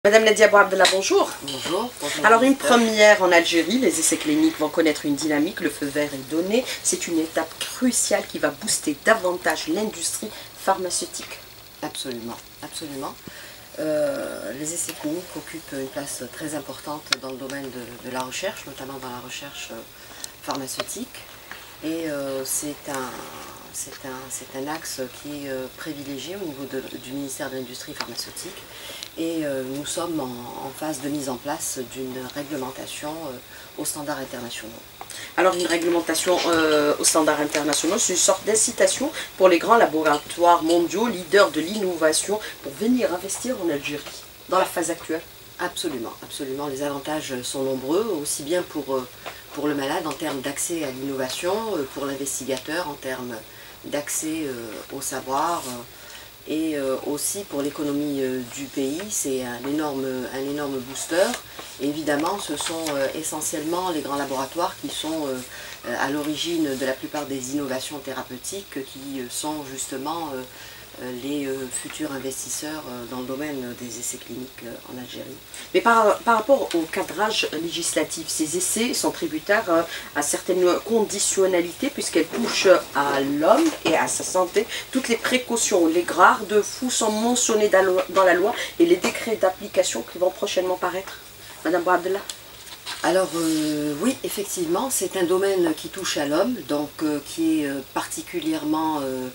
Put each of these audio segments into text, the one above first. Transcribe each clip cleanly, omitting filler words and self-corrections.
Madame Nadia Bouabdallah, bonjour. Bonjour. Alors une première en Algérie, les essais cliniques vont connaître une dynamique, le feu vert est donné. C'est une étape cruciale qui va booster davantage l'industrie pharmaceutique. Absolument, absolument. Les essais cliniques occupent une place très importante dans le domaine de la recherche, notamment dans la recherche pharmaceutique. Et c'est un axe qui est privilégié au niveau du ministère de l'Industrie pharmaceutique. Et nous sommes en phase de mise en place d'une réglementation aux standards internationaux. Alors une réglementation aux standards internationaux, c'est une sorte d'incitation pour les grands laboratoires mondiaux, leaders de l'innovation, pour venir investir en Algérie, dans la phase actuelle. Absolument, absolument. Les avantages sont nombreux, aussi bien pour le malade en termes d'accès à l'innovation, pour l'investigateur en termes d'accès au savoir, et aussi pour l'économie du pays. C'est un énorme booster. Et évidemment, ce sont essentiellement les grands laboratoires qui sont à l'origine de la plupart des innovations thérapeutiques qui sont justement les futurs investisseurs dans le domaine des essais cliniques en Algérie. Mais par rapport au cadrage législatif, ces essais sont tributaires à certaines conditionnalités puisqu'elles touchent à l'homme et à sa santé. Toutes les précautions, les garde-fous sont mentionnés dans la loi et les décrets d'application qui vont prochainement paraître. Madame Bouabdallah. Alors oui, effectivement, c'est un domaine qui touche à l'homme, donc qui est particulièrement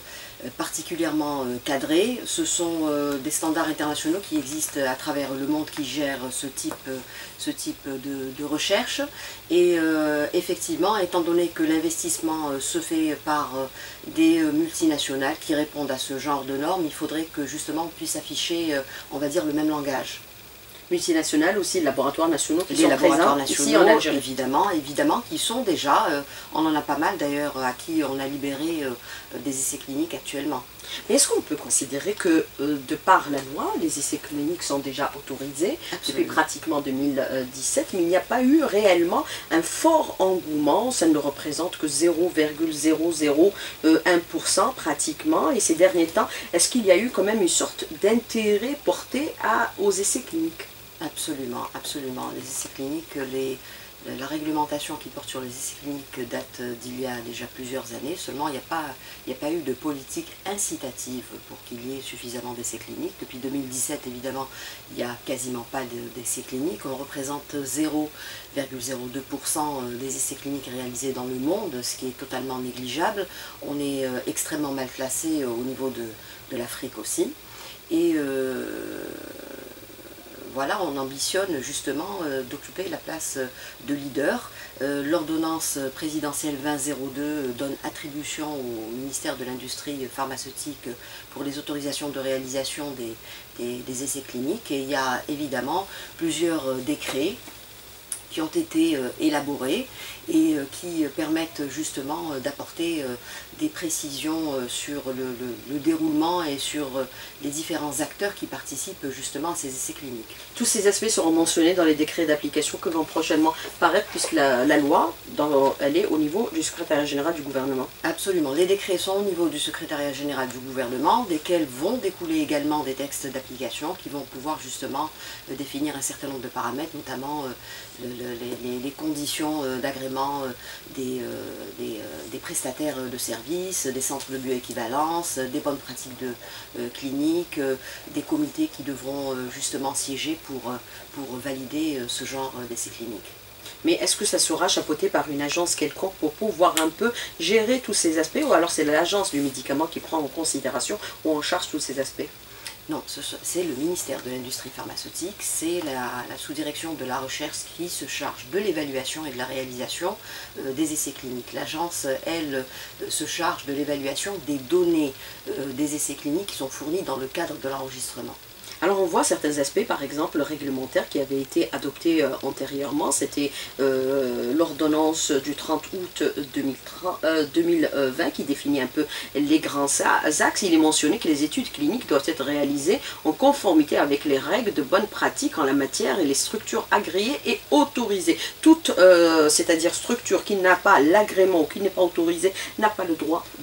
cadré. Ce sont des standards internationaux qui existent à travers le monde qui gèrent ce type de recherche. Et effectivement, étant donné que l'investissement se fait par des multinationales qui répondent à ce genre de normes, il faudrait que justement on puisse afficher, on va dire, le même langage. Multinationales, aussi les laboratoires nationaux qui sont présents nationaux, ici en Algérie. Évidemment, qui sont déjà, on en a pas mal d'ailleurs à qui on a libéré des essais cliniques actuellement. Mais est-ce qu'on peut considérer que, de par la loi, les essais cliniques sont déjà autorisés depuis pratiquement 2017, mais il n'y a pas eu réellement un fort engouement, ça ne représente que 0,001% pratiquement, et ces derniers temps, est-ce qu'il y a eu quand même une sorte d'intérêt porté aux essais cliniques? Absolument, absolument. Les essais cliniques, la réglementation qui porte sur les essais cliniques date d'il y a déjà plusieurs années. Seulement, il n'y a pas eu de politique incitative pour qu'il y ait suffisamment d'essais cliniques. Depuis 2017, évidemment, il n'y a quasiment pas d'essais cliniques. On représente 0,02% des essais cliniques réalisés dans le monde, ce qui est totalement négligeable. On est extrêmement mal classé au niveau de l'Afrique aussi. Et voilà, on ambitionne justement d'occuper la place de leader. L'ordonnance présidentielle 2002 donne attribution au ministère de l'Industrie pharmaceutique pour les autorisations de réalisation des essais cliniques. Et il y a évidemment plusieurs décrets qui ont été élaborés et qui permettent justement d'apporter des précisions sur le déroulement et sur les différents acteurs qui participent justement à ces essais cliniques. Tous ces aspects seront mentionnés dans les décrets d'application que vont prochainement paraître, puisque la loi, elle est au niveau du secrétariat général du gouvernement. Absolument, les décrets sont au niveau du secrétariat général du gouvernement, desquels vont découler également des textes d'application qui vont pouvoir justement définir un certain nombre de paramètres, notamment les conditions d'agrément des prestataires de services, des centres de bioéquivalence, des bonnes pratiques cliniques, des comités qui devront justement siéger pour valider ce genre d'essais cliniques. Mais est-ce que ça sera chapeauté par une agence quelconque pour pouvoir un peu gérer tous ces aspects, ou alors c'est l'agence du médicament qui prend en considération ou en charge tous ces aspects? Non, c'est le ministère de l'Industrie pharmaceutique, c'est la sous-direction de la recherche qui se charge de l'évaluation et de la réalisation des essais cliniques. L'agence, elle, se charge de l'évaluation des données des essais cliniques qui sont fournies dans le cadre de l'enregistrement. Alors on voit certains aspects, par exemple le réglementaire qui avait été adopté antérieurement, c'était l'ordonnance du 30 août 2020 qui définit un peu les grands axes. Il est mentionné que les études cliniques doivent être réalisées en conformité avec les règles de bonne pratique en la matière et les structures agréées et autorisées. Toute, c'est-à-dire structure qui n'a pas l'agrément ou qui n'est pas autorisée, n'a pas le droit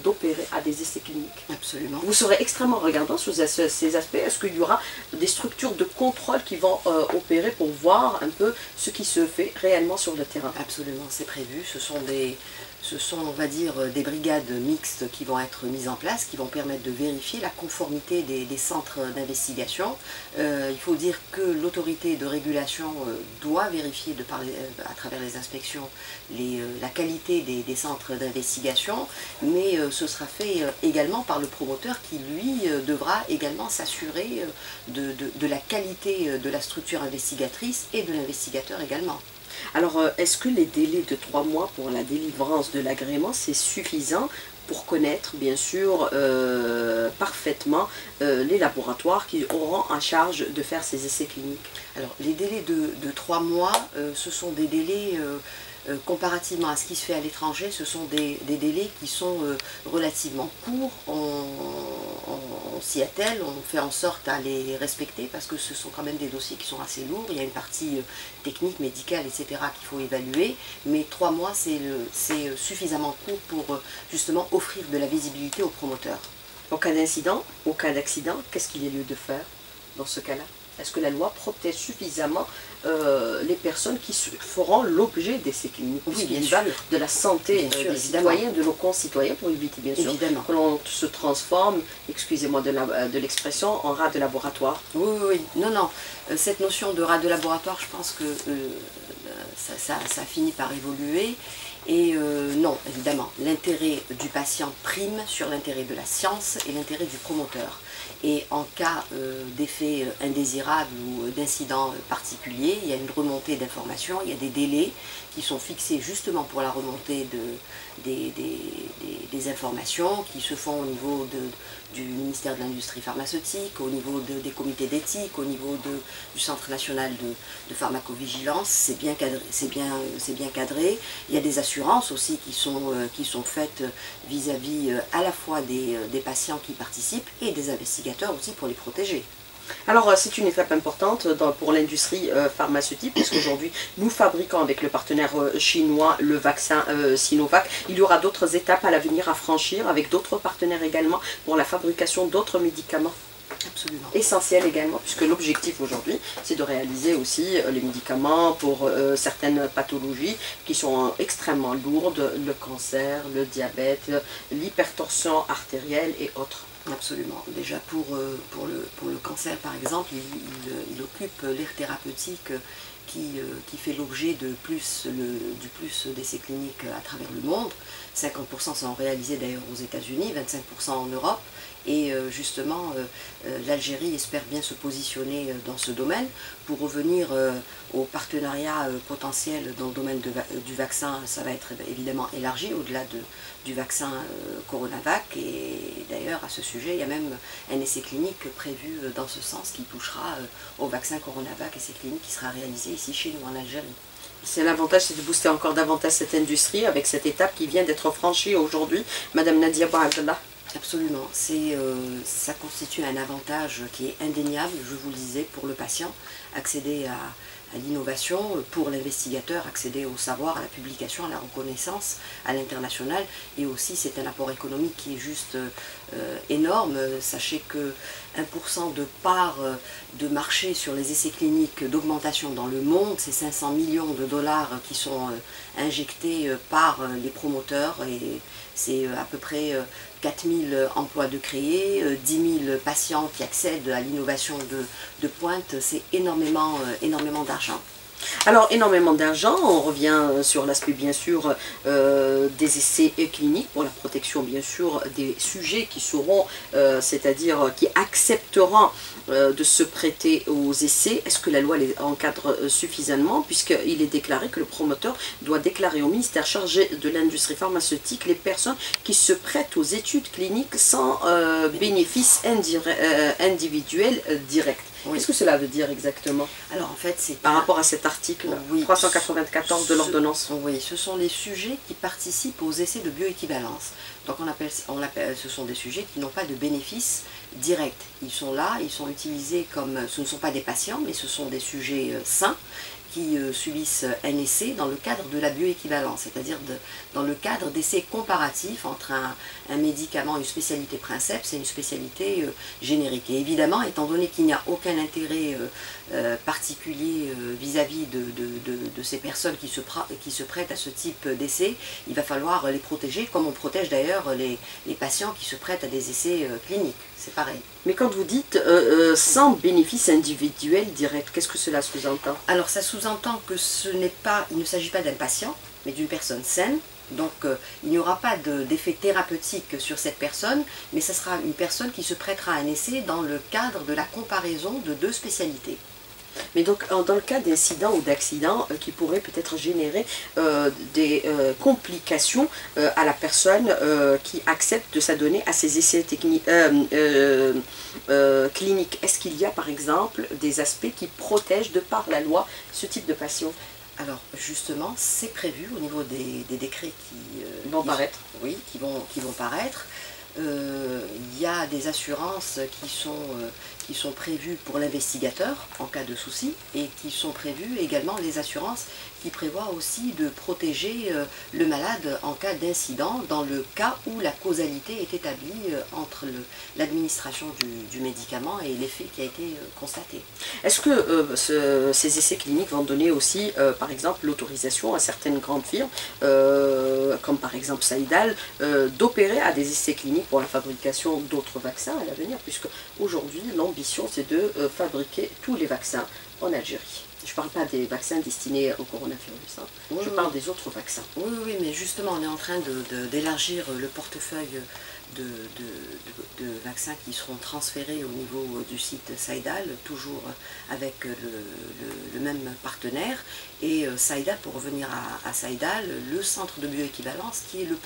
d'opérer à des essais cliniques? Absolument. Vous serez extrêmement regardant sur ces aspects. Est-ce qu'il y aura des structures de contrôle qui vont opérer pour voir un peu ce qui se fait réellement sur le terrain? Absolument, c'est prévu. Ce sont, on va dire, des brigades mixtes qui vont être mises en place, qui vont permettre de vérifier la conformité des centres d'investigation. Il faut dire que l'autorité de régulation doit vérifier à travers les inspections la qualité des centres d'investigation, mais ce sera fait également par le promoteur qui, lui, devra également s'assurer de la qualité de la structure investigatrice et de l'investigateur également. Alors, est-ce que les délais de 3 mois pour la délivrance de l'agrément, c'est suffisant pour connaître, bien sûr, parfaitement les laboratoires qui auront en charge de faire ces essais cliniques? Alors, les délais de 3 mois, ce sont des délais, comparativement à ce qui se fait à l'étranger, ce sont des délais qui sont relativement courts. On s'y attelle, on fait en sorte à les respecter parce que ce sont quand même des dossiers qui sont assez lourds. Il y a une partie technique, médicale, etc. qu'il faut évaluer, mais 3 mois c'est suffisamment court pour justement offrir de la visibilité aux promoteurs. Au cas d'incident, au cas d'accident, qu'est-ce qu'il y a lieu de faire dans ce cas-là? Est-ce que la loi protège suffisamment les personnes qui feront l'objet d'essais cliniques? Oui, bien Il sûr. va de la santé des citoyens, de nos concitoyens, pour éviter bien sûr que l'on se transforme, excusez-moi de l'expression, en rat de laboratoire. Oui, oui, oui. Non, non. Cette notion de rat de laboratoire, je pense que ça finit par évoluer. Et non, évidemment, l'intérêt du patient prime sur l'intérêt de la science et l'intérêt du promoteur. Et en cas d'effet indésirable ou d'incident particulier, il y a une remontée d'informations, il y a des délais qui sont fixés justement pour la remontée des informations qui se font au niveau du ministère de l'Industrie pharmaceutique, au niveau des comités d'éthique, au niveau du Centre national de pharmacovigilance. C'est bien cadré. Il y a des assurances aussi qui sont faites vis-à-vis à la fois des patients qui participent et des investigateurs aussi pour les protéger. Alors c'est une étape importante pour l'industrie pharmaceutique, puisqu'aujourd'hui nous fabriquons avec le partenaire chinois le vaccin Sinovac. Il y aura d'autres étapes à l'avenir à franchir avec d'autres partenaires également pour la fabrication d'autres médicaments. Absolument. Essentiel également, puisque l'objectif aujourd'hui, c'est de réaliser aussi les médicaments pour certaines pathologies qui sont extrêmement lourdes, le cancer, le diabète, l'hypertension artérielle et autres. Absolument. Déjà pour le cancer par exemple, il occupe l'aire thérapeutique qui fait l'objet du plus d'essais cliniques à travers le monde. 50% sont réalisés d'ailleurs aux États-Unis, 25% en Europe. Et justement, l'Algérie espère bien se positionner dans ce domaine. Pour revenir au partenariat potentiel dans le domaine du vaccin, ça va être évidemment élargi au-delà du vaccin Coronavac. Et d'ailleurs, à ce sujet, il y a même un essai clinique prévu dans ce sens qui touchera au vaccin Coronavac, essai clinique qui sera réalisé ici chez nous en Algérie. C'est l'avantage, c'est de booster encore davantage cette industrie avec cette étape qui vient d'être franchie aujourd'hui. Madame Nadia Bouabdallah. Absolument, ça constitue un avantage qui est indéniable, je vous le disais, pour le patient, accéder à l'innovation, pour l'investigateur, accéder au savoir, à la publication, à la reconnaissance à l'international, et aussi c'est un apport économique qui est juste énorme. Sachez que 1% de part de marché sur les essais cliniques d'augmentation dans le monde, c'est 500 millions de dollars qui sont injectés par les promoteurs, et c'est à peu près 4000 emplois de créés, 10 000 patients qui accèdent à l'innovation de pointe, c'est énormément d'argent. Alors énormément d'argent, on revient sur l'aspect bien sûr des essais cliniques pour la protection bien sûr des sujets qui seront, c'est-à-dire qui accepteront de se prêter aux essais. Est-ce que la loi les encadre suffisamment, puisqu'il est déclaré que le promoteur doit déclarer au ministère chargé de l'industrie pharmaceutique les personnes qui se prêtent aux études cliniques sans bénéfice individuel direct. Oui. Qu'est-ce que cela veut dire exactement? Alors en fait, c'est par rapport à cet article 394 de l'ordonnance. Oui, ce sont les sujets qui participent aux essais de bioéquivalence. Donc ce sont des sujets qui n'ont pas de bénéfice directs. Ils sont là, ils sont utilisés comme, ce ne sont pas des patients, mais ce sont des sujets sains qui subissent un essai dans le cadre de la bioéquivalence, c'est-à-dire dans le cadre d'essais comparatifs entre un médicament, une spécialité princeps et une spécialité générique. Et évidemment, étant donné qu'il n'y a aucun intérêt particulier vis-à-vis de ces personnes qui se prêtent à ce type d'essais, il va falloir les protéger, comme on protège d'ailleurs les patients qui se prêtent à des essais cliniques. C'est pareil. Mais quand vous dites sans bénéfice individuel direct, qu'est-ce que cela sous-entend? Alors ça sous-entend que il ne s'agit pas d'un patient, mais d'une personne saine. Donc il n'y aura pas d'effet thérapeutique sur cette personne, mais ce sera une personne qui se prêtera à un essai dans le cadre de la comparaison de deux spécialités. Mais donc, dans le cas d'incidents ou d'accidents qui pourraient peut-être générer des complications à la personne qui accepte de s'adonner à ces essais cliniques, est-ce qu'il y a par exemple des aspects qui protègent de par la loi ce type de patient? Alors justement, c'est prévu au niveau des décrets qui vont paraître. Oui, qui vont paraître. Il y a des assurances qui sont prévues pour l'investigateur en cas de souci, et qui sont prévues également les assurances qui prévoient aussi de protéger le malade en cas d'incident, dans le cas où la causalité est établie entre l'administration du médicament et l'effet qui a été constaté. Est-ce que ces essais cliniques vont donner aussi, par exemple, l'autorisation à certaines grandes firmes, comme par exemple Saïdal, d'opérer à des essais cliniques pour la fabrication d'autres vaccins à l'avenir, puisque aujourd'hui l'ambition c'est de fabriquer tous les vaccins en Algérie. Je ne parle pas des vaccins destinés au coronavirus, hein. Oui, je parle des autres vaccins. Oui, oui, mais justement on est en train d'élargir le portefeuille de vaccins qui seront transférés au niveau du site Saïdal, toujours avec le même partenaire. Et Saïdal, pour revenir à Saïdal, le centre de bioéquivalence qui est le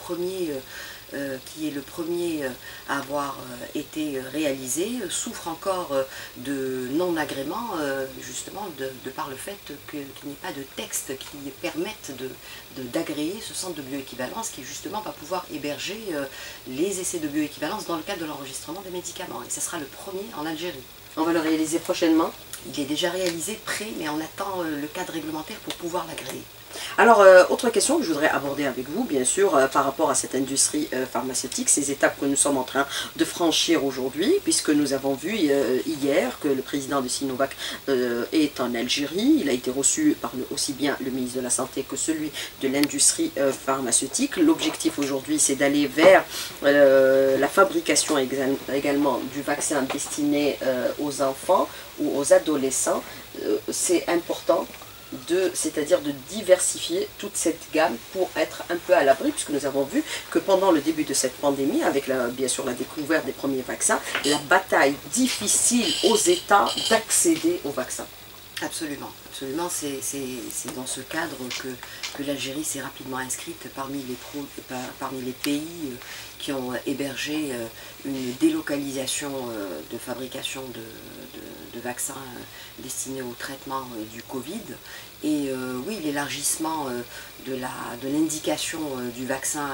premier à avoir été réalisé, souffre encore de non-agrément, justement de par le fait qu'il n'y ait pas de texte qui permette d'agréer ce centre de bioéquivalence qui justement va pouvoir héberger les essais de bioéquivalence dans le cadre de l'enregistrement des médicaments. Et ce sera le premier en Algérie. On va le réaliser prochainement? Il est déjà réalisé, prêt, mais on attend le cadre réglementaire pour pouvoir l'agréer. Alors, autre question que je voudrais aborder avec vous, bien sûr, par rapport à cette industrie pharmaceutique, ces étapes que nous sommes en train de franchir aujourd'hui, puisque nous avons vu hier que le président de Sinovac est en Algérie. Il a été reçu par aussi bien le ministre de la Santé que celui de l'industrie pharmaceutique. L'objectif aujourd'hui, c'est d'aller vers la fabrication également du vaccin destiné aux enfants ou aux adolescents. C'est important, c'est-à-dire de diversifier toute cette gamme pour être un peu à l'abri, puisque nous avons vu que pendant le début de cette pandémie, avec bien sûr la découverte des premiers vaccins, la bataille difficile aux États d'accéder aux vaccins. Absolument, absolument. C'est dans ce cadre que l'Algérie s'est rapidement inscrite parmi les pays qui ont hébergé une délocalisation de fabrication de vaccins destinés au traitement du Covid. Et oui, l'élargissement de l'indication du vaccin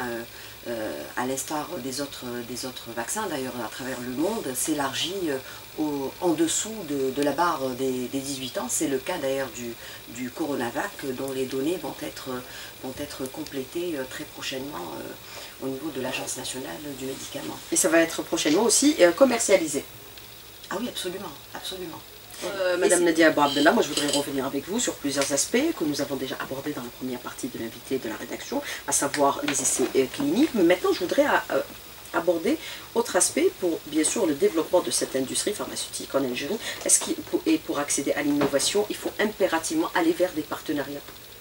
à l'instar des autres vaccins, d'ailleurs à travers le monde, s'élargit en dessous de la barre des 18 ans. C'est le cas d'ailleurs du Coronavac, dont les données vont être complétées très prochainement au niveau de l'Agence nationale du médicament. Et ça va être prochainement aussi commercialisé. Ah oui, absolument, absolument. Madame Nadia Abou-Abdellah, moi je voudrais revenir avec vous sur plusieurs aspects que nous avons déjà abordés dans la première partie de l'invité de la rédaction, à savoir les essais cliniques. Mais maintenant je voudrais aborder autre aspect pour bien sûr le développement de cette industrie pharmaceutique en Algérie. Et pour accéder à l'innovation, il faut impérativement aller vers des partenariats?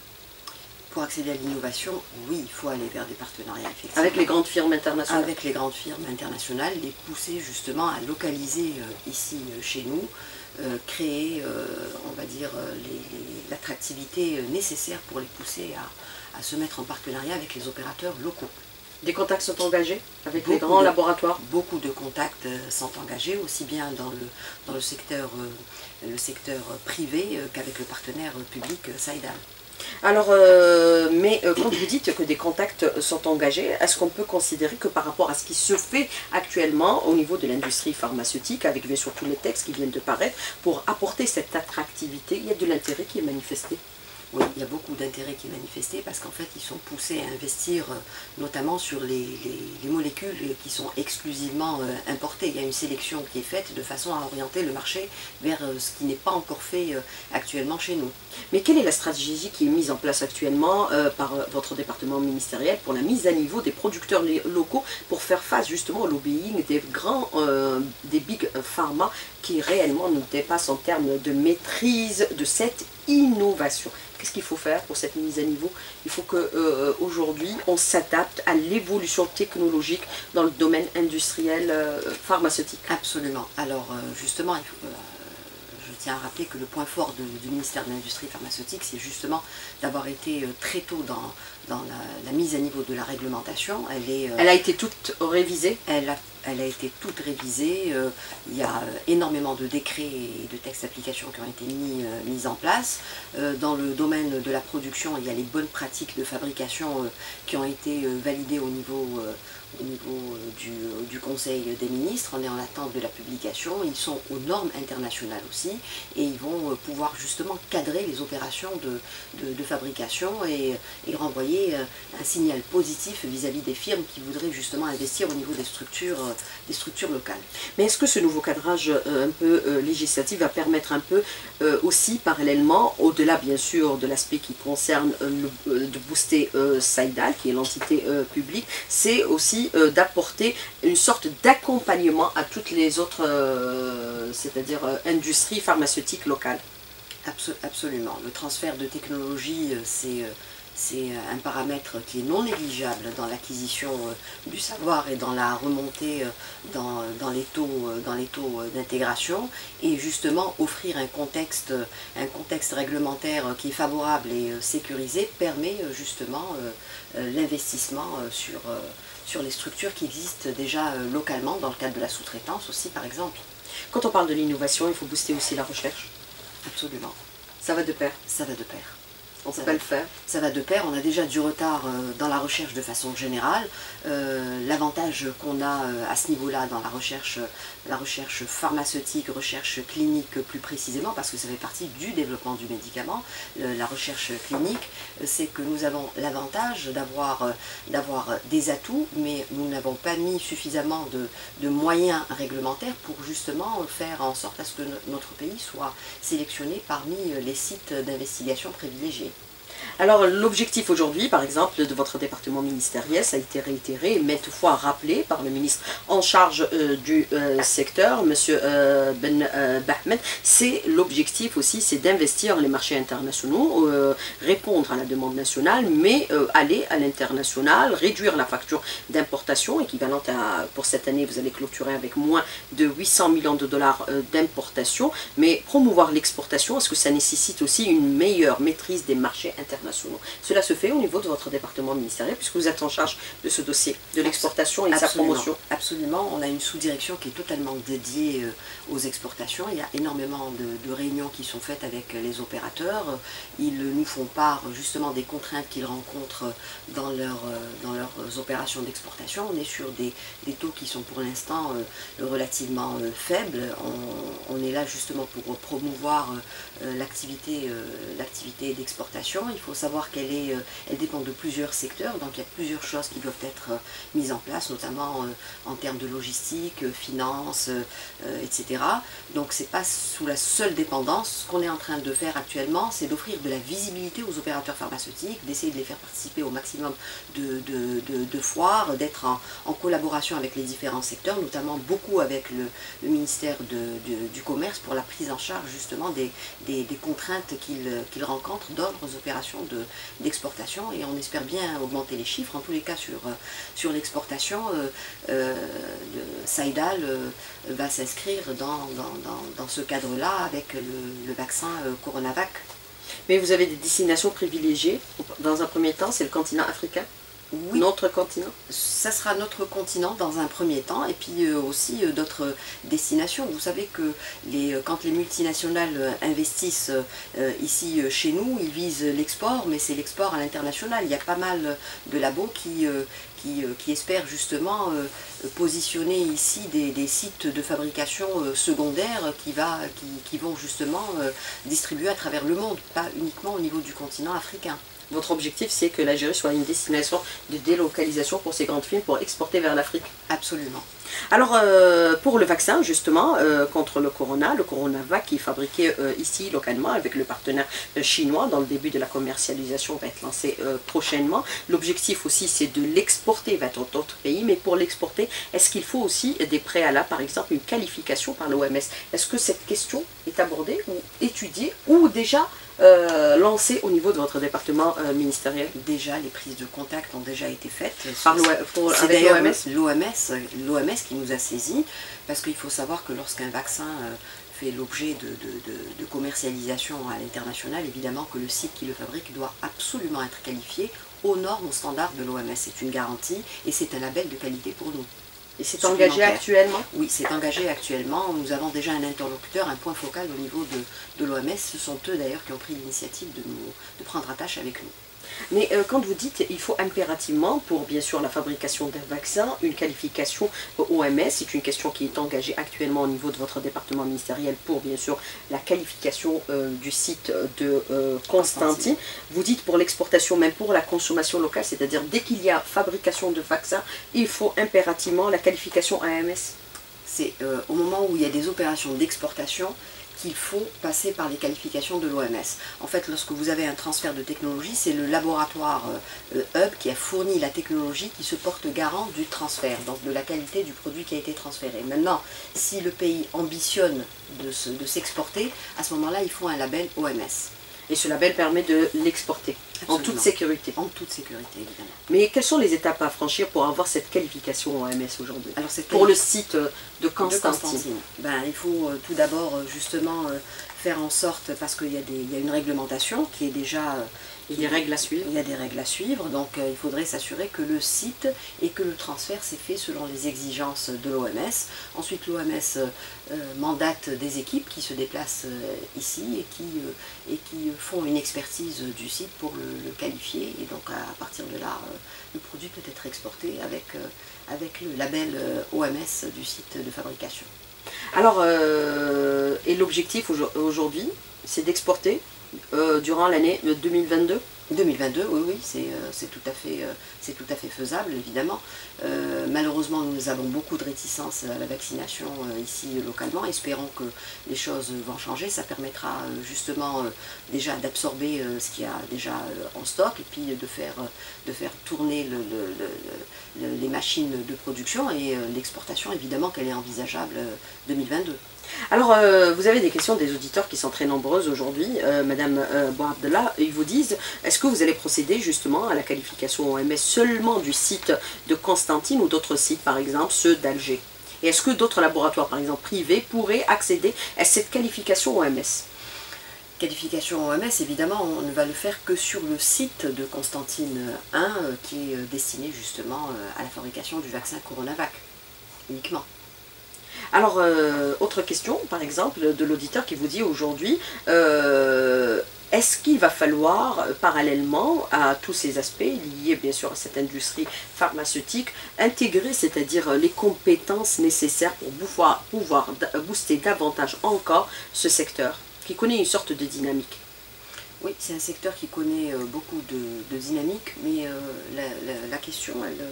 Pour accéder à l'innovation, oui, il faut aller vers des partenariats, effectivement. Avec les grandes firmes internationales? Avec les grandes firmes internationales, les pousser justement à localiser ici chez nous, créer, on va dire, l'attractivité nécessaire pour les pousser à se mettre en partenariat avec les opérateurs locaux. Des contacts sont engagés avec les grands laboratoires? Beaucoup de contacts sont engagés, aussi bien dans le secteur privé qu'avec le partenaire public Saïdal. Alors, quand vous dites que des contacts sont engagés, est-ce qu'on peut considérer que par rapport à ce qui se fait actuellement au niveau de l'industrie pharmaceutique, avec bien sûr tous les textes qui viennent de paraître, pour apporter cette attractivité, il y a de l'intérêt qui est manifesté? Oui, il y a beaucoup d'intérêt qui est manifesté parce qu'en fait, ils sont poussés à investir notamment sur les molécules qui sont exclusivement importées. Il y a une sélection qui est faite de façon à orienter le marché vers ce qui n'est pas encore fait actuellement chez nous. Mais quelle est la stratégie qui est mise en place actuellement par votre département ministériel pour la mise à niveau des producteurs locaux pour faire face justement au lobbying des des big pharma qui réellement nous dépassent en termes de maîtrise de cette innovation? Qu'est-ce qu'il faut faire pour cette mise à niveau? Il faut qu'aujourd'hui on s'adapte à l'évolution technologique dans le domaine industriel pharmaceutique. Absolument. Alors justement, je tiens à rappeler que le point fort du ministère de l'Industrie pharmaceutique, c'est justement d'avoir été très tôt dans la mise à niveau de la réglementation. Elle a été toute révisée? Elle a été toute révisée, il y a énormément de décrets et de textes d'application qui ont été mis en place. Dans le domaine de la production, il y a les bonnes pratiques de fabrication qui ont été validées au niveau du Conseil des ministres. On est en attente de la publication. Ils sont aux normes internationales aussi et ils vont pouvoir justement cadrer les opérations de fabrication et renvoyer un signal positif vis-à-vis des firmes qui voudraient justement investir au niveau des structures locales. Mais est-ce que ce nouveau cadrage un peu législatif va permettre un peu aussi parallèlement, au-delà bien sûr de l'aspect qui concerne de booster Saïdal, qui est l'entité publique, c'est aussi d'apporter une sorte d'accompagnement à toutes les autres, c'est-à-dire industries pharmaceutiques locales? Absolument. Le transfert de technologie, c'est un paramètre qui est non négligeable dans l'acquisition du savoir et dans la remontée dans les taux d'intégration, et justement offrir un contexte réglementaire qui est favorable et sécurisé permet justement l'investissement sur les structures qui existent déjà localement dans le cadre de la sous-traitance aussi par exemple. Quand on parle de l'innovation, il faut booster aussi la recherche? Absolument. Ça va de pair? Ça va de pair. On ne peut pas le faire. Ça va de pair, on a déjà du retard dans la recherche de façon générale. L'avantage qu'on a à ce niveau-là dans la recherche pharmaceutique, recherche clinique plus précisément, parce que ça fait partie du développement du médicament, la recherche clinique, c'est que nous avons l'avantage d'avoir des atouts, mais nous n'avons pas mis suffisamment de moyens réglementaires pour justement faire en sorte à ce que notre pays soit sélectionné parmi les sites d'investigation privilégiés. Alors l'objectif aujourd'hui, par exemple, de votre département ministériel, ça a été réitéré et maintes fois rappelé par le ministre en charge du secteur, M. Ben Bahmed, c'est l'objectif aussi, c'est d'investir les marchés internationaux, répondre à la demande nationale, mais aller à l'international, réduire la facture d'importation, équivalente à, pour cette année, vous allez clôturer avec moins de 800 millions de dollars d'importation, mais promouvoir l'exportation, est-ce que ça nécessite aussi une meilleure maîtrise des marchés internationaux? Cela se fait au niveau de votre département ministériel puisque vous êtes en charge de ce dossier, de l'exportation et de sa promotion. Absolument, on a une sous-direction qui est totalement dédiée aux exportations. Il y a énormément de réunions qui sont faites avec les opérateurs. Ils nous font part justement des contraintes qu'ils rencontrent dans leurs opérations d'exportation. On est sur des taux qui sont pour l'instant relativement faibles. On est là justement pour promouvoir l'activité d'exportation. Il faut savoir qu'elle dépend de plusieurs secteurs, donc il y a plusieurs choses qui doivent être mises en place, notamment en termes de logistique, finance, etc. Donc c'est pas sous la seule dépendance. Ce qu'on est en train de faire actuellement, c'est d'offrir de la visibilité aux opérateurs pharmaceutiques, d'essayer de les faire participer au maximum de foires, d'être en collaboration avec les différents secteurs, notamment beaucoup avec le ministère du Commerce pour la prise en charge justement des contraintes qu'ils rencontrent dans leurs opérations d'exportation, et on espère bien augmenter les chiffres. En tous les cas sur l'exportation, Saïdal va s'inscrire dans ce cadre-là avec le vaccin Coronavac. Mais vous avez des destinations privilégiées. Dans un premier temps, c'est le continent africain? Oui. Notre continent? Ça sera notre continent dans un premier temps, et puis aussi d'autres destinations. Vous savez que quand les multinationales investissent ici chez nous, ils visent l'export, mais c'est l'export à l'international. Il y a pas mal de labos qui espèrent justement positionner ici des sites de fabrication secondaires qui vont justement distribuer à travers le monde, pas uniquement au niveau du continent africain. Votre objectif, c'est que l'Algérie soit une destination de délocalisation pour ces grandes firmes pour exporter vers l'Afrique? Absolument. Alors, pour le vaccin, justement, contre le Coronavac, qui est fabriqué ici, localement, avec le partenaire chinois, dans le début de la commercialisation, va être lancé prochainement. L'objectif aussi, c'est de l'exporter vers d'autres pays, mais pour l'exporter, est-ce qu'il faut aussi des préalables, par exemple, une qualification par l'OMS? Est-ce que cette question est abordée ou étudiée, ou déjà lancée au niveau de votre département ministériel? Déjà, les prises de contact ont déjà été faites. C'est d'ailleurs l'OMS qui nous a saisis, parce qu'il faut savoir que lorsqu'un vaccin fait l'objet de commercialisation à l'international, évidemment que le site qui le fabrique doit absolument être qualifié aux normes, aux standards de l'OMS. C'est une garantie et c'est un label de qualité pour nous. Et c'est engagé actuellement? Oui, c'est engagé actuellement. Nous avons déjà un interlocuteur, un point focal au niveau de l'OMS. Ce sont eux d'ailleurs qui ont pris l'initiative de prendre attache avec nous. Mais quand vous dites il faut impérativement, pour bien sûr la fabrication d'un vaccin, une qualification OMS, c'est une question qui est engagée actuellement au niveau de votre département ministériel pour bien sûr la qualification du site de Constantine. Vous dites pour l'exportation, même pour la consommation locale, c'est-à-dire dès qu'il y a fabrication de vaccins, il faut impérativement la qualification AMS? C'est au moment où il y a des opérations d'exportation qu'il faut passer par les qualifications de l'OMS. En fait, lorsque vous avez un transfert de technologie, c'est le laboratoire Hub qui a fourni la technologie qui se porte garant du transfert, donc de la qualité du produit qui a été transféré. Maintenant, si le pays ambitionne de s'exporter, à ce moment-là, il faut un label OMS. Et ce label permet de l'exporter en toute sécurité. En toute sécurité, évidemment. Mais quelles sont les étapes à franchir pour avoir cette qualification OMS aujourd'hui? Alors c'est pour le site de Constantine. Il faut tout d'abord justement faire en sorte, parce qu'il y a une réglementation qui est déjà... Il y a des règles à suivre. Il y a des règles à suivre, donc il faudrait s'assurer que le site et que le transfert s'est fait selon les exigences de l'OMS. Ensuite, l'OMS mandate des équipes qui se déplacent ici et qui font une expertise du site pour le qualifier. Et donc à partir de là, le produit peut être exporté avec le label OMS du site de fabrication. Alors, et l'objectif aujourd'hui, c'est d'exporter durant l'année 2022? 2022, oui, c'est tout à fait faisable, évidemment. Malheureusement, nous avons beaucoup de réticence à la vaccination ici localement. Espérons que les choses vont changer. Ça permettra justement déjà d'absorber ce qu'il y a déjà en stock et puis de faire tourner les machines de production, et l'exportation, évidemment, qu'elle est envisageable 2022. Alors, vous avez des questions des auditeurs qui sont très nombreuses aujourd'hui. Madame Bouabdallah, ils vous disent, est-ce que vous allez procéder justement à la qualification OMS seulement du site de Constantine ou d'autres sites, par exemple ceux d'Alger? Et est-ce que d'autres laboratoires, par exemple privés, pourraient accéder à cette qualification OMS? Qualification OMS, évidemment, on ne va le faire que sur le site de Constantine 1, qui est destiné justement à la fabrication du vaccin Coronavac, uniquement. Alors, autre question, par exemple, de l'auditeur qui vous dit aujourd'hui, est-ce qu'il va falloir, parallèlement à tous ces aspects liés bien sûr à cette industrie pharmaceutique, intégrer, c'est-à-dire les compétences nécessaires pour pouvoir booster davantage encore ce secteur, qui connaît une sorte de dynamique? Oui, c'est un secteur qui connaît beaucoup de dynamique, mais la question, elle...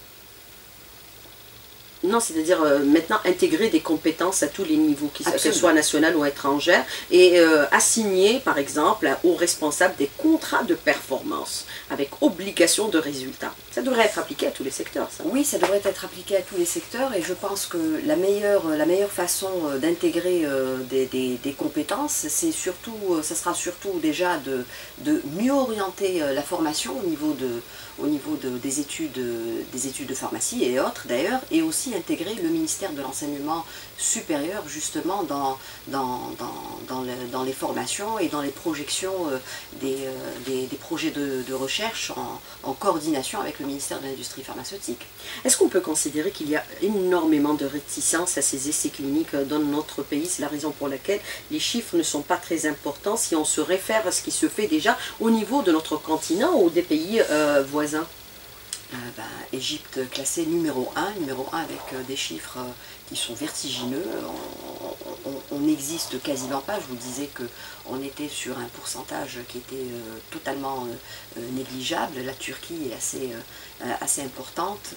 Non, c'est-à-dire maintenant intégrer des compétences à tous les niveaux, qu'elles soient nationales ou étrangères, et assigner par exemple aux responsables des contrats de performance avec obligation de résultat. Ça devrait être appliqué à tous les secteurs, ça. Oui, ça devrait être appliqué à tous les secteurs, et je pense que la meilleure façon d'intégrer des compétences, ça sera surtout déjà de mieux orienter la formation au niveau des études de pharmacie et autres d'ailleurs, et aussi aussi intégrer le ministère de l'Enseignement supérieur justement dans les formations et dans les projections des projets de recherche en coordination avec le ministère de l'Industrie pharmaceutique. Est-ce qu'on peut considérer qu'il y a énormément de réticence à ces essais cliniques dans notre pays? C'est la raison pour laquelle les chiffres ne sont pas très importants si on se réfère à ce qui se fait déjà au niveau de notre continent ou des pays voisins. Égypte classée numéro 1 avec des chiffres qui sont vertigineux. On n'existe quasiment pas. Je vous disais qu'on était sur un pourcentage qui était totalement négligeable. La Turquie est assez importante.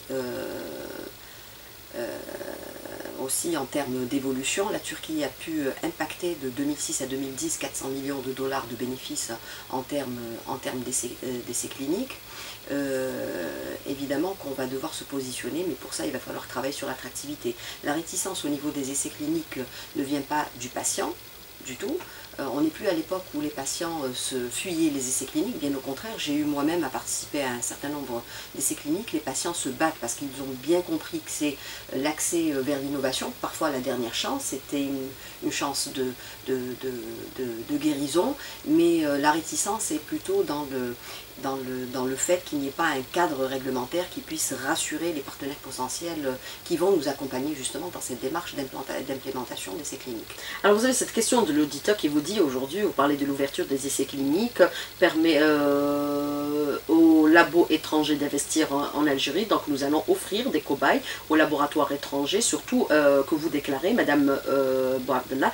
Aussi en termes d'évolution, la Turquie a pu impacter de 2006 à 2010 400 millions de dollars de bénéfices en termes d'essais cliniques. Évidemment qu'on va devoir se positionner, mais pour ça il va falloir travailler sur l'attractivité. La réticence au niveau des essais cliniques ne vient pas du patient du tout. On n'est plus à l'époque où les patients se fuyaient les essais cliniques, bien au contraire. J'ai eu moi-même à participer à un certain nombre d'essais cliniques. Les patients se battent parce qu'ils ont bien compris que c'est l'accès vers l'innovation, parfois la dernière chance, c'était une chance de guérison, mais la réticence est plutôt dans le fait qu'il n'y ait pas un cadre réglementaire qui puisse rassurer les partenaires potentiels qui vont nous accompagner justement dans cette démarche d'implémentation d'essais cliniques. Alors vous avez cette question de l'auditeur qui vous dit aujourd'hui, vous parlez de l'ouverture des essais cliniques, permet aux labos étrangers d'investir en Algérie, donc nous allons offrir des cobayes aux laboratoires étrangers, surtout que vous déclarez, Madame Bouabdallah,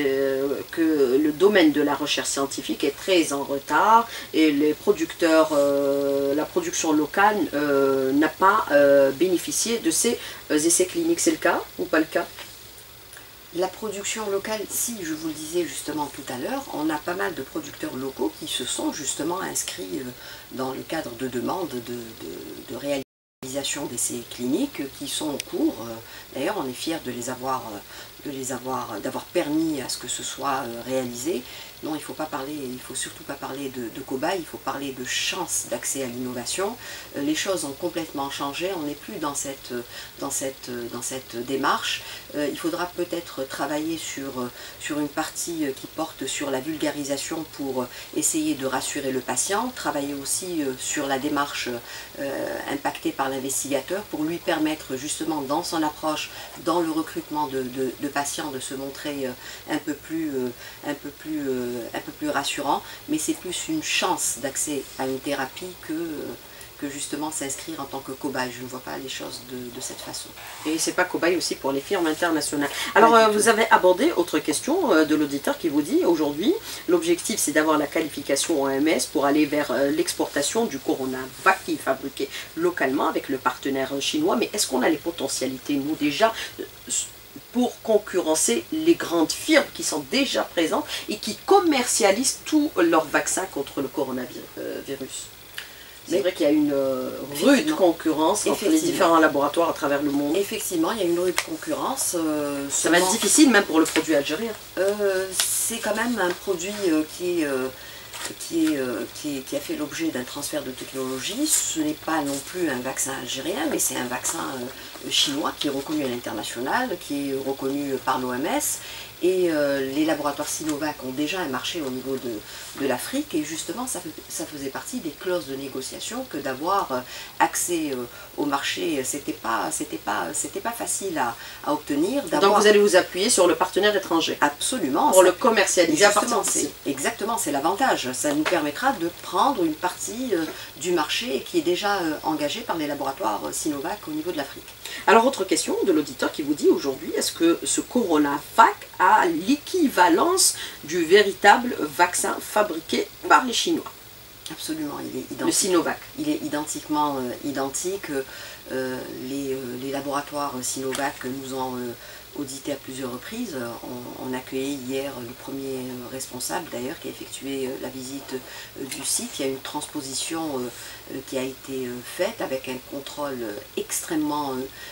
que le domaine de la recherche scientifique est très en retard et les producteurs, la production locale n'a pas bénéficié de ces essais cliniques. C'est le cas ou pas le cas? La production locale, si, je vous le disais justement tout à l'heure, on a pas mal de producteurs locaux qui se sont justement inscrits dans le cadre de demandes de réalisation d'essais cliniques qui sont en cours. D'ailleurs, on est fiers d'avoir permis à ce que ce soit réalisé. Non, il faut surtout pas parler de cobayes, il faut parler de chances d'accès à l'innovation. Les choses ont complètement changé, on n'est plus dans cette démarche. Il faudra peut-être travailler sur une partie qui porte sur la vulgarisation pour essayer de rassurer le patient, travailler aussi sur la démarche impactée par l'investigateur pour lui permettre justement dans son approche, dans le recrutement de patients, de se montrer un peu plus rassurant, mais c'est plus une chance d'accès à une thérapie que justement s'inscrire en tant que cobaye. Je ne vois pas les choses de cette façon. Et c'est pas cobaye aussi pour les firmes internationales. Alors vous avez abordé autre question de l'auditeur qui vous dit aujourd'hui l'objectif c'est d'avoir la qualification OMS pour aller vers l'exportation du Coronavac qui est fabriqué localement avec le partenaire chinois, mais est-ce qu'on a les potentialités nous déjà pour concurrencer les grandes firmes qui sont déjà présentes et qui commercialisent tous leurs vaccins contre le coronavirus? C'est vrai qu'il y a une rude concurrence entre les différents laboratoires à travers le monde. Effectivement, il y a une rude concurrence. Ça va être difficile même pour le produit algérien. C'est quand même un produit qui a fait l'objet d'un transfert de technologie. Ce n'est pas non plus un vaccin algérien, mais c'est un vaccin chinois qui est reconnu à l'international, qui est reconnu par l'OMS. Et les laboratoires Sinovac ont déjà un marché au niveau de l'Afrique et justement ça faisait partie des clauses de négociation que d'avoir accès au marché, c'était pas facile à obtenir. Donc vous allez vous appuyer sur le partenaire étranger. Absolument. Pour le commercialiser à partir d'ici. Exactement, c'est l'avantage. Ça nous permettra de prendre une partie du marché qui est déjà engagé par les laboratoires Sinovac au niveau de l'Afrique. Alors autre question de l'auditeur qui vous dit aujourd'hui, est-ce que ce Coronavac a l'équivalence du véritable vaccin fabriqué par les Chinois? Absolument, il est identique. Le Sinovac. Il est identiquement identique. Les laboratoires Sinovac nous ont audité à plusieurs reprises. On accueillait hier le premier responsable d'ailleurs qui a effectué la visite du site. Il y a une transposition qui a été faite avec un contrôle extrêmement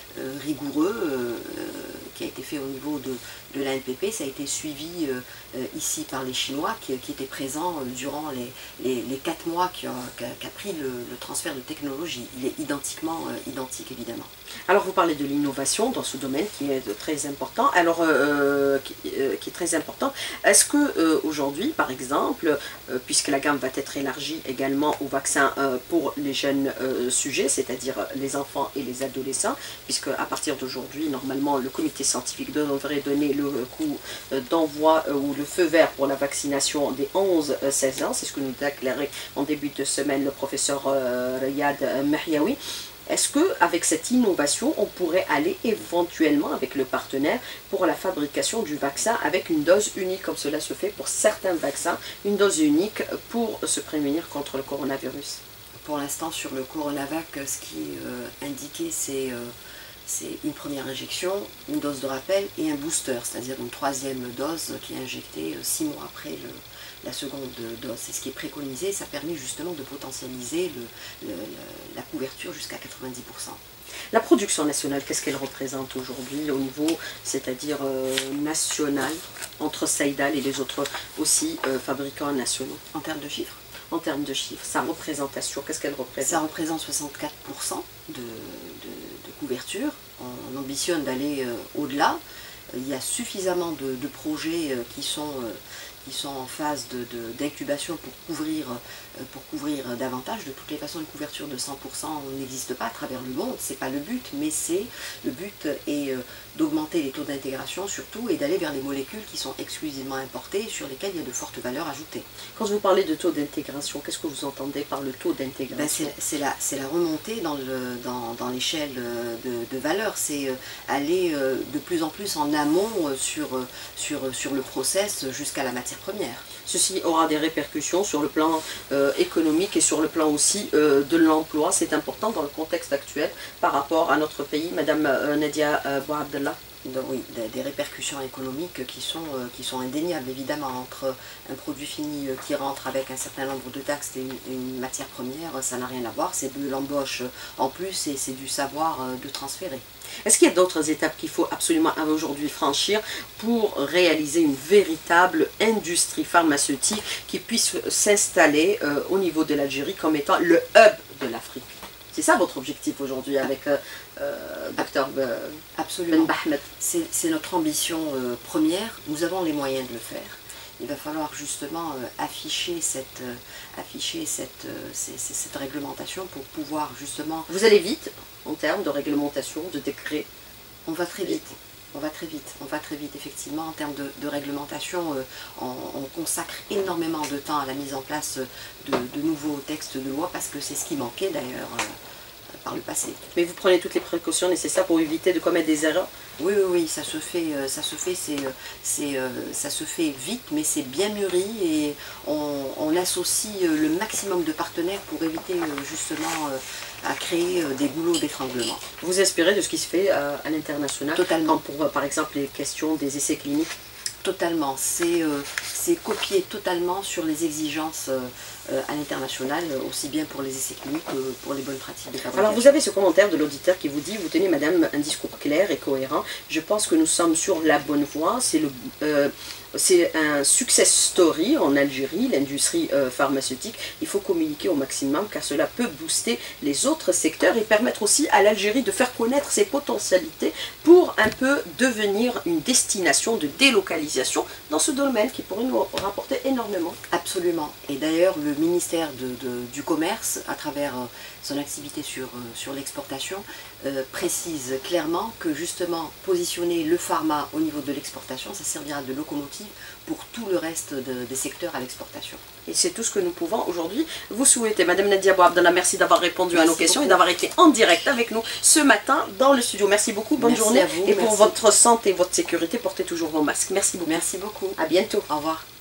rigoureux qui a été fait au niveau de l'ANPP. Ça a été suivi ici par les Chinois qui étaient présents durant les 4 mois qu'a pris le transfert de technologie. Il est identique évidemment. Alors vous parlez de l'innovation dans ce domaine qui est très important. Alors qui est très important. Est-ce que aujourd'hui, par exemple, puisque la gamme va être élargie également aux vaccins pour les jeunes sujets, c'est-à-dire les enfants et les adolescents, puisque à partir d'aujourd'hui, normalement, le comité scientifique devrait donner le coup d'envoi ou le feu vert pour la vaccination des 11-16 ans, c'est ce que nous a déclaré en début de semaine le professeur Riyad Mahyaoui. Est-ce qu'avec cette innovation, on pourrait aller éventuellement avec le partenaire pour la fabrication du vaccin avec une dose unique, comme cela se fait pour certains vaccins, une dose unique pour se prémunir contre le coronavirus? Pour l'instant, sur le Coronavac, ce qui est indiqué, c'est une première injection, une dose de rappel et un booster, c'est-à-dire une 3e dose qui est injectée 6 mois après la seconde dose. C'est ce qui est préconisé, ça permet justement de potentialiser la couverture jusqu'à 90%. La production nationale, qu'est-ce qu'elle représente aujourd'hui au niveau, c'est-à-dire national, entre Saïdal et les autres aussi fabricants nationaux? En termes de chiffres? En termes de chiffres, sa représentation, qu'est-ce qu'elle représente? Ça représente 64% de couverture. On ambitionne d'aller au-delà. Il y a suffisamment de projets qui sont en phase d'incubation pour couvrir davantage. De toutes les façons, une couverture de 100% n'existe pas à travers le monde, c'est pas le but, mais le but est d'augmenter les taux d'intégration surtout et d'aller vers des molécules qui sont exclusivement importées sur lesquelles il y a de fortes valeurs ajoutées. Quand vous parlez de taux d'intégration, qu'est-ce que vous entendez par le taux d'intégration? C'est la remontée dans l'échelle de valeur, c'est aller de plus en plus en amont sur le process jusqu'à la matière première. Ceci aura des répercussions sur le plan économique et sur le plan aussi de l'emploi. C'est important dans le contexte actuel par rapport à notre pays. Madame Nadia Bouabdallah. Oui, des répercussions économiques qui sont indéniables évidemment. Entre un produit fini qui rentre avec un certain nombre de taxes et une matière première, ça n'a rien à voir, c'est de l'embauche en plus et c'est du savoir de transférer. Est-ce qu'il y a d'autres étapes qu'il faut absolument aujourd'hui franchir pour réaliser une véritable industrie pharmaceutique qui puisse s'installer au niveau de l'Algérie comme étant le hub de l'Afrique? C'est ça votre objectif aujourd'hui avec Dr Absolument. Ben Bahmed? C'est notre ambition première, nous avons les moyens de le faire. Il va falloir justement afficher cette réglementation pour pouvoir justement... Vous allez vite en termes de réglementation, de décret? On va très vite. On va très vite effectivement en termes de réglementation. On consacre énormément de temps à la mise en place de nouveaux textes de loi parce que c'est ce qui manquait d'ailleurs par le passé. Mais vous prenez toutes les précautions nécessaires pour éviter de commettre des erreurs? Oui, ça se fait vite, mais c'est bien mûri et on associe le maximum de partenaires pour éviter justement à créer des goulots d'étranglement. Vous inspirez de ce qui se fait à l'international? Totalement. Pour par exemple les questions des essais cliniques? Totalement, c'est copié totalement sur les exigences à l'international, aussi bien pour les essais cliniques que pour les bonnes pratiques de fabrication. Alors vous avez ce commentaire de l'auditeur qui vous dit, vous tenez madame un discours clair et cohérent, je pense que nous sommes sur la bonne voie, c'est un success story en Algérie, l'industrie pharmaceutique. Il faut communiquer au maximum car cela peut booster les autres secteurs et permettre aussi à l'Algérie de faire connaître ses potentialités pour un peu devenir une destination de délocalisation dans ce domaine qui pourrait nous rapporter énormément. Absolument. Et d'ailleurs, le ministère du Commerce, à travers son activité sur l'exportation, précise clairement que justement positionner le pharma au niveau de l'exportation, ça servira de locomotive pour tout le reste des secteurs à l'exportation. Et c'est tout ce que nous pouvons aujourd'hui vous souhaiter. Madame Nadia Bouabdallah, merci d'avoir répondu à nos questions et d'avoir été en direct avec nous ce matin dans le studio. Merci beaucoup, bonne journée. À vous, et pour votre santé et votre sécurité, portez toujours vos masques. Merci beaucoup. Merci beaucoup. À bientôt. Au revoir.